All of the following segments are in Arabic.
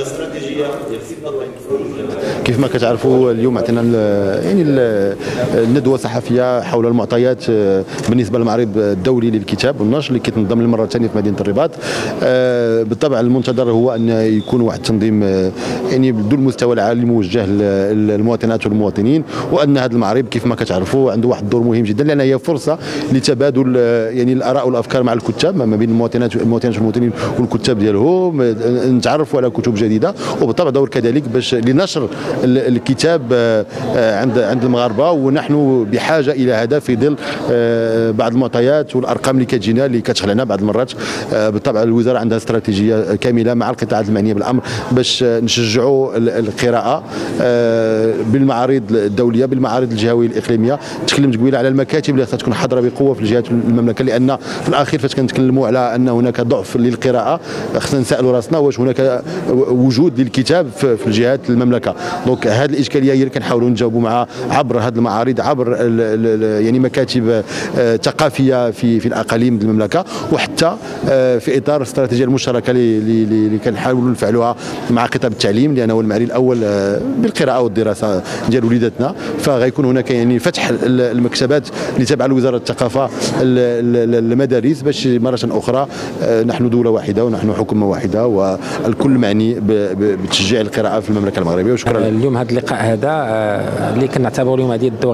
كيف ما كتعرفوا اليوم عطينا يعني الندوه الصحفيه حول المعطيات بالنسبه للمعرض الدولي للكتاب والنشر اللي كيتنظم للمره الثانيه في مدينه الرباط. بالطبع المنتظر هو ان يكون واحد التنظيم يعني ذو المستوى العالي موجه للمواطنات والمواطنين، وان هذا المعرض كيف ما كتعرفوا عنده واحد الدور مهم جدا، لان هي فرصه لتبادل يعني الاراء والافكار مع الكتاب ما بين المواطنات والمواطنين والكتاب ديالهم، نتعرفوا على كتب جديده، وبالطبع دور كذلك باش لنشر الكتاب عند المغاربه، ونحن بحاجه الى هذا في ظل بعض المعطيات والارقام اللي كتجينا اللي كتشغلنا بعض المرات. بالطبع الوزاره عندها استراتيجيه كامله مع القطاعات المعنيه بالامر باش نشجعوا القراءه بالمعارض الدوليه، بالمعارض الجهويه الاقليميه. تكلمت قبيله على المكاتب اللي خصها تكون حاضره بقوه في الجهات المملكه، لان في الاخير فاش كنتكلموا على ان هناك ضعف للقراءه خصنا نسالوا راسنا واش هناك وجود للكتاب في الجهات المملكه. دونك هذه الاشكاليه هي اللي كنحاولوا نجاوبوا معها عبر هذه المعارض، عبر يعني مكاتب ثقافيه في الاقاليم المملكه، وحتى في اطار الاستراتيجيه المشتركه اللي كنحاولوا نفعلوها مع قطاع التعليم، لانه هو المعني الاول بالقراءه والدراسه ديال وليداتنا. فغيكون هناك يعني فتح المكتبات اللي تابعه لوزاره الثقافه المدارس، باش مره اخرى نحن دوله واحده ونحن حكومه واحده والكل معني بتشجيع القراءه في المملكه المغربيه. وشكرا. اليوم هذا اللقاء هذا اللي كنعتبروا اليوم هذه الدوره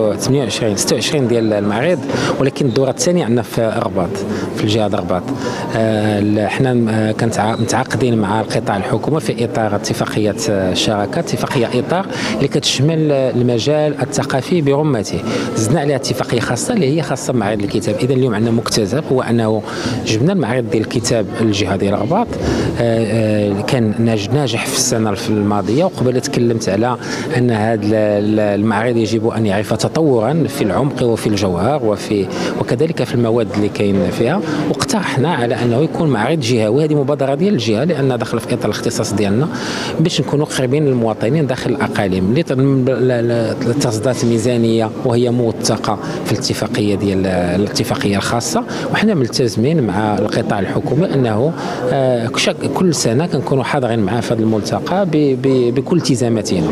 26 ديال المعرض، ولكن الدوره الثانيه عندنا في الرباط، في الجهه ديال الرباط. حنا متعاقدين مع القطاع الحكومي في اطار اتفاقيه الشراكه، اتفاقيه اطار اللي كتشمل المجال الثقافي برمته. زدنا عليها اتفاقيه خاصه اللي هي خاصه بمعرض الكتاب. اذا اليوم عندنا مكتسب هو انه جبنا المعرض ديال الكتاب الجهه ديال الرباط، كان ناجح في السنه الماضيه، وقبل تكلمت على ان هذا المعرض يجب ان يعرف تطورا في العمق وفي الجوهر وكذلك في المواد اللي كاين فيها، واقترحنا على انه يكون معرض جهوي. هذه مبادره ديال الجهه لان داخل في اطار الاختصاص ديالنا باش نكونوا قريبين للمواطنين داخل الاقاليم، لتصدات ميزانيه وهي موثقه في الاتفاقيه ديال الاتفاقيه الخاصه، وحنا ملتزمين مع القطاع الحكومي انه كل سنه كنكونوا حاضرين معاه في هذا الملتقى بكل التزاماتنا.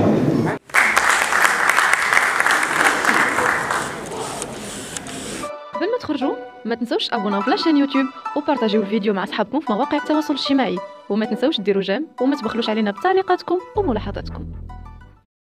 قبل ما تخرجوا ما تنسوش تابوناو في لاشين يوتيوب وبارطاجيو الفيديو مع اصحابكم في مواقع التواصل الاجتماعي، وما تنسوش ديروا جيم وما تبخلوش علينا بتعليقاتكم وملاحظاتكم.